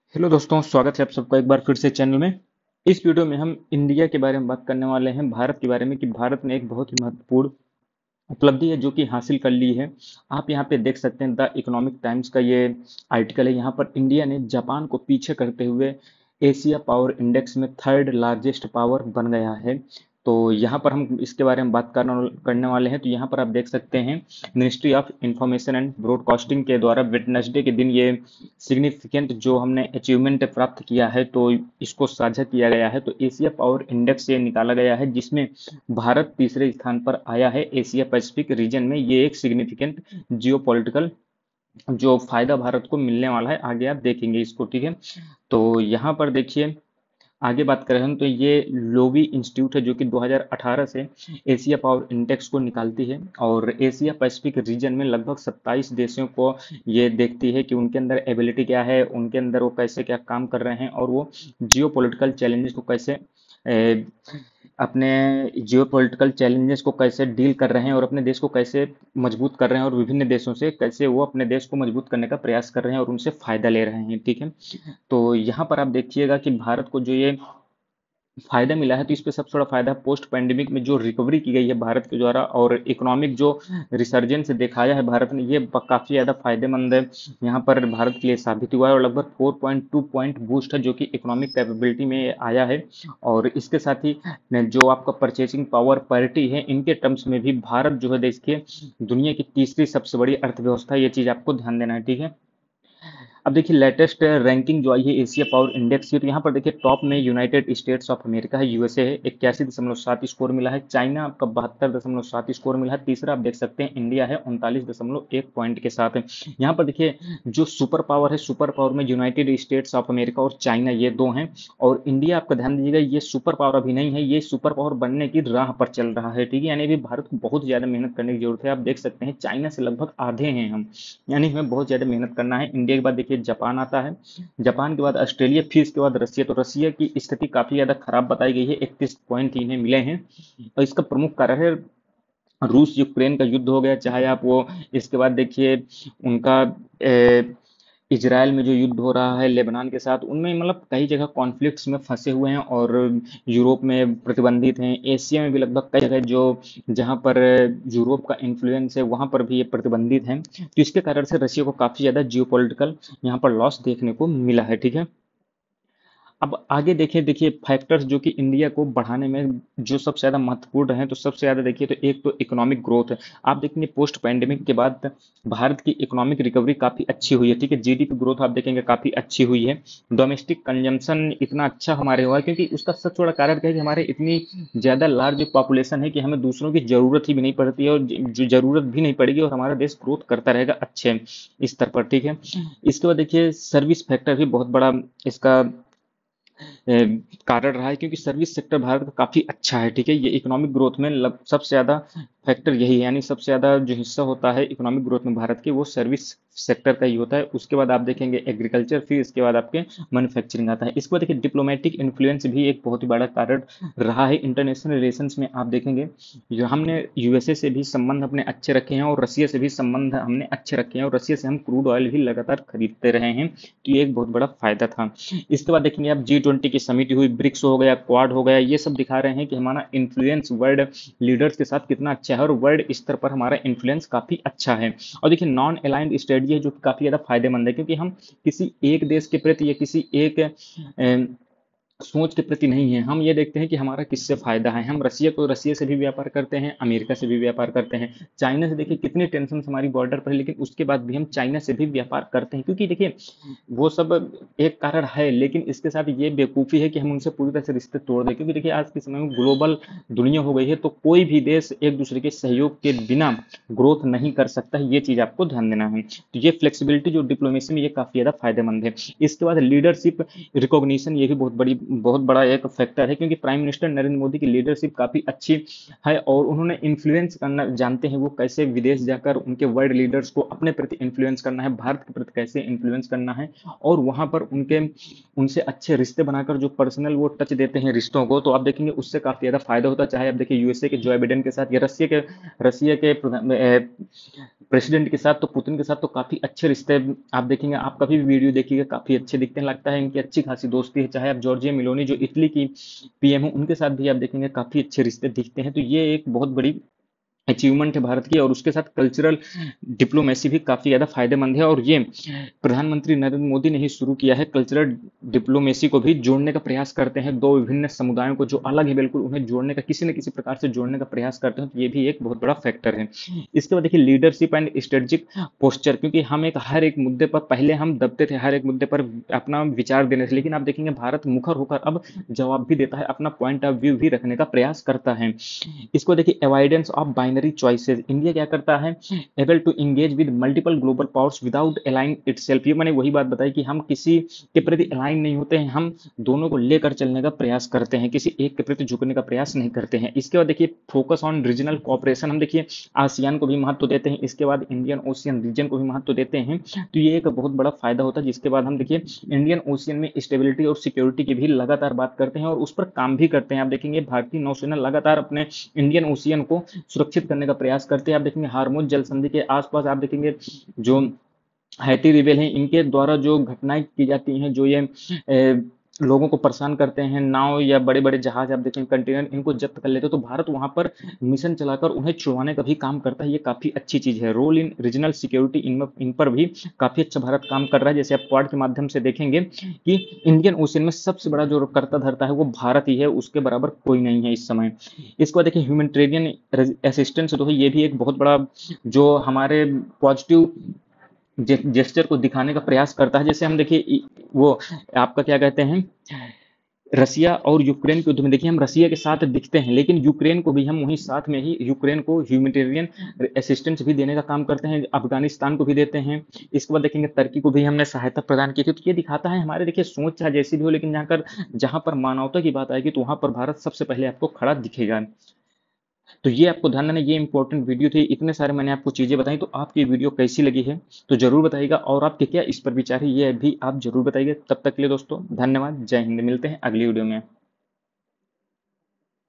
Hello दोस्तों, स्वागत है आप सबका एक बार फिर से चैनल में। इस वीडियो में हम इंडिया के बारे में बात करने वाले हैं, भारत के बारे में कि भारत ने एक बहुत ही महत्वपूर्ण उपलब्धि है जो कि हासिल कर ली है। आप यहाँ पे देख सकते हैं, द इकोनॉमिक टाइम्स का ये आर्टिकल है। यहाँ पर इंडिया ने जापान को पीछे करते हुए एशिया पावर इंडेक्स में थर्ड लार्जेस्ट पावर बन गया है। तो यहाँ पर हम इसके बारे में बात करने वाले हैं। तो यहाँ पर आप देख सकते हैं, ministry of information and broadcasting के द्वारा वेडनेसडे के दिन ये सिग्निफिकेंट जो हमने अचीवमेंट प्राप्त किया है तो इसको साझा किया गया है। तो एशिया पावर इंडेक्स से निकाला गया है जिसमें भारत तीसरे स्थान पर आया है एशिया पैसिफिक रीजन में। ये एक सिग्निफिकेंट जियोपॉलिटिकल जो फायदा भारत को मिलने वाला है, आगे आप देखेंगे इसको, ठीक है। तो यहाँ पर देखिए, आगे बात करें हम तो ये लोवी इंस्टीट्यूट है जो कि 2018 से एशिया पावर इंडेक्स को निकालती है और एशिया पैसिफिक रीजन में लगभग 27 देशों को ये देखती है कि उनके अंदर एबिलिटी क्या है, उनके अंदर वो कैसे क्या काम कर रहे हैं और वो जियो पॉलिटिकल चैलेंजेस को कैसे अपने जियो पॉलिटिकल चैलेंजेस को कैसे डील कर रहे हैं और अपने देश को कैसे मजबूत कर रहे हैं और विभिन्न देशों से कैसे वो अपने देश को मजबूत करने का प्रयास कर रहे हैं और उनसे फायदा ले रहे हैं, ठीक है। तो यहाँ पर आप देखिएगा कि भारत को जो ये फायदा मिला है, तो इस पे सबसे बड़ा फायदा पोस्ट पैंडेमिक में जो रिकवरी की गई है भारत के द्वारा और इकोनॉमिक जो रिसर्जेंस दिखाया है भारत ने, ये काफी ज्यादा फायदेमंद है। यहाँ पर भारत के लिए साबित हुआ है और लगभग 4.2 पॉइंट बूस्ट है जो कि इकोनॉमिक कैपेबिलिटी में आया है। और इसके साथ ही जो आपका परचेसिंग पावर पैरिटी है, इनके टर्म्स में भी भारत जो है देखिए दुनिया की तीसरी सबसे बड़ी अर्थव्यवस्था है। ये चीज आपको ध्यान देना है, ठीक है। अब देखिए लेटेस्ट रैंकिंग जो आई है एशिया पावर इंडेक्स की, तो यहाँ पर देखिए टॉप में यूनाइटेड स्टेट्स ऑफ अमेरिका है, यूएसए है, 81.7 स्कोर मिला है। चाइना आपका 72.7 स्कोर मिला है। तीसरा आप देख सकते हैं इंडिया है 39.1 पॉइंट के साथ। यहाँ पर देखिए जो सुपर पावर है, सुपर पावर में यूनाइटेड स्टेट्स ऑफ अमेरिका और चाइना ये दो हैं। और इंडिया आपका ध्यान दीजिएगा, ये सुपर पावर अभी नहीं है, ये सुपर पावर बनने की राह पर चल रहा है, ठीक है। यानी अभी भारत को बहुत ज्यादा मेहनत करने की जरूरत है। आप देख सकते हैं चाइना से लगभग आधे हैं हम, यानी हमें बहुत ज्यादा मेहनत करना है। इंडिया के बाद देखिए जापान आता है, जापान के बाद ऑस्ट्रेलिया, फिर इसके बाद रसिया। तो रसिया की स्थिति काफी ज्यादा खराब बताई गई है, 31 पॉइंट इन्हें मिले हैं। और इसका प्रमुख कारण है रूस यूक्रेन का युद्ध हो गया, चाहे आप वो, इसके बाद देखिए उनका इजराइल में जो युद्ध हो रहा है लेबनान के साथ, उनमें मतलब कई जगह कॉन्फ्लिक्ट्स में फंसे हुए हैं और यूरोप में प्रतिबंधित हैं। एशिया में भी लगभग कई जगह जो जहां पर यूरोप का इन्फ्लुएंस है वहां पर भी ये प्रतिबंधित हैं। तो इसके कारण से रशिया को काफी ज्यादा जियोपॉलिटिकल यहाँ पर लॉस देखने को मिला है, ठीक है। अब आगे देखिए, देखिए फैक्टर्स जो कि इंडिया को बढ़ाने में जो सबसे ज्यादा महत्वपूर्ण हैं, तो सबसे ज्यादा देखिए तो एक तो इकोनॉमिक ग्रोथ है। आप देखेंगे पोस्ट पैंडेमिक के बाद भारत की इकोनॉमिक रिकवरी काफी अच्छी हुई है, ठीक है। जीडीपी ग्रोथ आप देखेंगे काफी अच्छी हुई है। डोमेस्टिक कंजम्पशन इतना अच्छा हमारे हुआ है क्योंकि उसका सबसे बड़ा कारण क्या है कि हमारे इतनी ज्यादा लार्ज पॉपुलेशन है कि हमें दूसरों की जरूरत ही भी नहीं पड़ती है और जो जरूरत भी नहीं पड़ेगी और हमारा देश ग्रोथ करता रहेगा अच्छे स्तर पर, ठीक है। इसके बाद देखिए सर्विस फैक्टर भी बहुत बड़ा इसका कारण रहा है क्योंकि सर्विस सेक्टर भारत का काफी अच्छा है, ठीक है। ये इकोनॉमिक ग्रोथ में सबसे ज्यादा फैक्टर यही है, यानी सबसे ज्यादा जो हिस्सा होता है इकोनॉमिक ग्रोथ में भारत के, वो सर्विस सेक्टर का ही होता है। उसके बाद आप देखेंगे एग्रीकल्चर, फिर इसके बाद आपके मैन्युफैक्चरिंग आता है। इसके बाद देखिए डिप्लोमेटिक इन्फ्लुएंस भी एक बहुत ही बड़ा कारण रहा है इंटरनेशनल रिलेशंस में। आप देखेंगे जो हमने यूएसए से भी संबंध अपने अच्छे रखे हैं और रसिया से भी संबंध हमने अच्छे रखे हैं और रसिया से हम क्रूड ऑयल भी लगातार खरीदते रहे हैं। तो ये एक बहुत बड़ा फायदा था। इसके बाद देखेंगे आप G20 की समिति हुई, ब्रिक्स हो गया, क्वाड हो गया, ये सब दिखा रहे हैं कि हमारा इन्फ्लुएंस वर्ल्ड लीडर्स के साथ कितना अच्छा है और वर्ल्ड स्तर पर हमारा इन्फ्लुएंस काफी अच्छा है। और देखिए नॉन अलाइंड स्ट्रेटजी है जो कि काफी ज्यादा फायदेमंद है क्योंकि हम किसी एक देश के प्रति या किसी एक सोच के प्रति नहीं है, हम ये देखते हैं कि हमारा किससे फायदा है। हम रसिया को रसिया से भी व्यापार करते हैं, अमेरिका से भी व्यापार करते हैं, चाइना से देखिए कितनी टेंशन हमारी बॉर्डर पर है, लेकिन उसके बाद भी हम चाइना से भी व्यापार करते हैं क्योंकि देखिए वो सब एक कारण है। लेकिन इसके साथ ये बेवकूफ़ी है कि हम उनसे पूरी तरह से रिश्ते तोड़ दें क्योंकि देखिए आज के समय में ग्लोबल दुनिया हो गई है, तो कोई भी देश एक दूसरे के सहयोग के बिना ग्रोथ नहीं कर सकता है। ये चीज़ आपको ध्यान देना है। तो ये फ्लेक्सिबिलिटी जो डिप्लोमेसी में, ये काफ़ी ज़्यादा फायदेमंद है। इसके बाद लीडरशिप रिकॉग्निशन, ये भी बहुत बड़ा एक फैक्टर है क्योंकि प्राइम मिनिस्टर नरेंद्र मोदी की लीडरशिप काफ़ी अच्छी है और उन्होंने इन्फ्लुएंस करना जानते हैं, वो कैसे विदेश जाकर उनके वर्ल्ड लीडर्स को अपने प्रति इन्फ्लुएंस करना है, भारत के प्रति कैसे इन्फ्लुएंस करना है और वहां पर उनके उनसे अच्छे रिश्ते बनाकर जो पर्सनल वो टच देते हैं रिश्तों को, तो आप देखेंगे उससे काफी ज्यादा फायदा होता है। चाहे आप देखिए यूएसए के जो बाइडेन के साथ या रसिया के प्रेसिडेंट के साथ तो पुतिन के साथ तो काफी अच्छे रिश्ते आप देखेंगे, आप कभी भी वीडियो देखिएगा काफी अच्छे दिखते हैं, लगता है इनकी अच्छी खासी दोस्ती है। चाहे आप जॉर्जिया मेलोनी जो इटली की पीएम हो उनके साथ भी आप देखेंगे काफी अच्छे रिश्ते दिखते हैं। तो ये एक बहुत बड़ी अचीवमेंट है भारत की, और उसके साथ कल्चरल डिप्लोमेसी भी काफी ज्यादा फायदेमंद है। और ये प्रधानमंत्री नरेंद्र मोदी ने ही शुरू किया है। कल्चरल डिप्लोमेसी को भी जोड़ने का प्रयास करते हैं, दो विभिन्न समुदायों को जो अलग है बिल्कुल उन्हें जोड़ने का, किसी न किसी प्रकार से जोड़ने का प्रयास करते हैं। तो ये भी एक बहुत बड़ा फैक्टर है। इसके बाद देखिए लीडरशिप एंड स्ट्रेटेजिक पोस्चर, क्योंकि हम एक हर एक मुद्दे पर पहले हम दबते थे, हर एक मुद्दे पर अपना विचार देने थे, लेकिन आप देखेंगे भारत मुखर होकर अब जवाब भी देता है, अपना पॉइंट ऑफ व्यू भी रखने का प्रयास करता है। इसको देखिए avoidance of binary choices, India क्या करता है, able to engage with multiple global powers without aligning itself. ये मैंने वही बात बताई कि हम किसी के प्रति अलाइन नहीं होते हैं, हम दोनों को लेकर चलने का प्रयास करते हैं, किसी एक के प्रति झुकने का प्रयास नहीं करते हैं। इसके बाद देखिए फोकस ऑन रीजनल कोऑपरेशन, हम देखिए आसियान को भी महत्व देते हैं, इसके बाद इंडियन ओशियन रीजन को भी महत्व देते हैं। तो ये एक बहुत बड़ा फायदा होता है। जिसके बाद हम देखिए इंडियन ओशियन में स्टेबिलिटी और सिक्योरिटी की भी लगातार बात करते हैं और उस पर काम भी करते हैं। आप देखेंगे भारतीय नौसेना लगातार अपने इंडियन ओशियन को सुरक्षित करने का प्रयास करते हैं। आप देखेंगे हार्मोन जल संधि के आसपास आप देखेंगे जो हैती रिबेल हैं इनके द्वारा जो घटनाएं की जाती हैं, जो ये लोगों को परेशान करते हैं, नाव या बड़े बड़े जहाज आप देखें कंटेनर इनको जब्त कर लेते हैं, तो भारत वहां पर मिशन चलाकर उन्हें छुड़वाने का भी काम करता है। ये काफी अच्छी चीज है। रोल इन रीजनल सिक्योरिटी इन पर भी काफी अच्छा भारत काम कर रहा है। जैसे आप क्वाड के माध्यम से देखेंगे कि इंडियन ओशियन में सबसे बड़ा जो करता धरता है वो भारत ही है, उसके बराबर कोई नहीं है इस समय। इसके बाद देखिए ह्यूमैनिटेरियन असिस्टेंस जो है ये भी एक बहुत बड़ा जो हमारे पॉजिटिव जेस्चर को दिखाने का प्रयास करता है। जैसे हम देखिए वो आपका क्या कहते हैं, रसिया और यूक्रेन के युद्ध में देखिए हम रसिया के साथ दिखते हैं, लेकिन यूक्रेन को भी हम वहीं साथ में ही यूक्रेन को ह्यूमैनिटेरियन असिस्टेंस भी देने का काम करते हैं, अफगानिस्तान को भी देते हैं। इसके बाद देखेंगे तुर्की को भी हमने सहायता प्रदान की थी। तो ये दिखाता है हमारे देखिए सोच चाहे जैसी भी हो, लेकिन जहां पर मानवता की बात आएगी तो वहां पर भारत सबसे पहले आपको खड़ा दिखेगा। तो ये आपको ध्यान देना, ये इंपॉर्टेंट वीडियो थी। इतने सारे मैंने आपको चीजें बताई, तो आपकी वीडियो कैसी लगी है तो जरूर बताइएगा, और आपके क्या इस पर विचार है ये भी आप जरूर बताइएगा। तब तक के लिए दोस्तों धन्यवाद, जय हिंद, मिलते हैं अगली वीडियो में।